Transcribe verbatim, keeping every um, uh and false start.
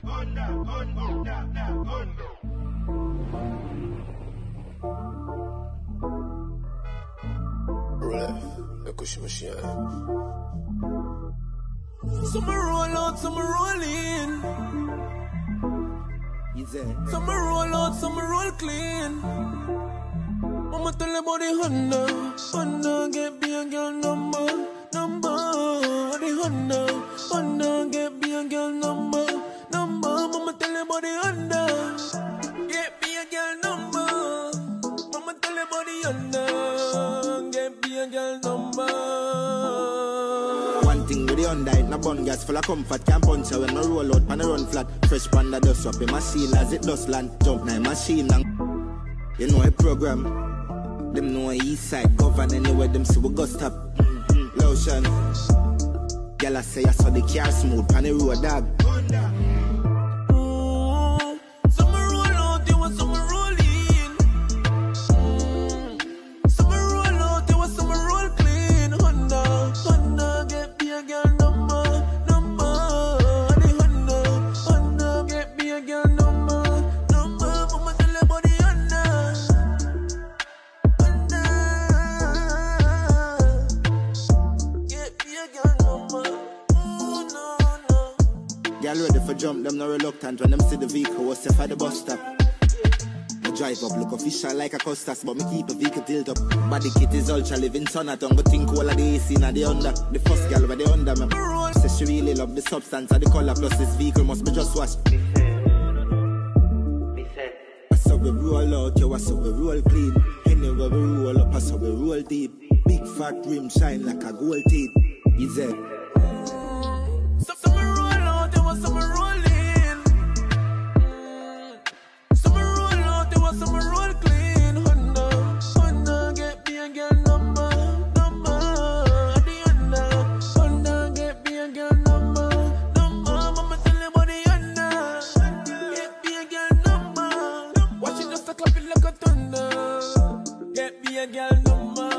Some roll out, some roll in. Some roll out, some roll clean. Mama tell you about the Honda. Honda get me a girl number, number. The Honda, Honda get me a girl number, number. Mama tell you about the Honda. Get me a girl number. Mama tell you about the Honda. Get me a girl number. One thing with the Honda, it no bun gas full of comfort. Can't punch her when I roll out, pan I run flat. Fresh panda dust up in machine as it does land. Jump na machine and you know a program. Them know a east side govern anywhere them see we go stop. Mm-hmm. Lotion. Girl I say I saw the car smooth pan the road dog. Girl ready for jump, them no reluctant when them see the vehicle was safe at the bus stop. I drive up, look official like a Costas, but me keep a vehicle tilt up. Body kit is ultra, living son at tongue, but think all of the A C na the under. The first girl where they under me. Says she really love the substance and the color, plus this vehicle must be just washed. I saw we roll out, yo, I saw we roll clean. Anywhere we roll up, I saw we roll deep. Big fat rim shine like a gold teeth. Easy.